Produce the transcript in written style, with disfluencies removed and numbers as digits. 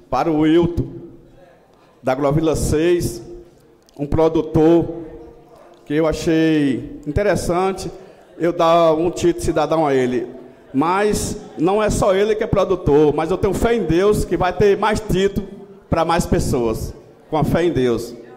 para o Wilton, da Glovila 6, um produtor que eu achei interessante eu dar um título de cidadão a ele. Mas não é só ele que é produtor, mas eu tenho fé em Deus que vai ter mais título para mais pessoas, com a fé em Deus.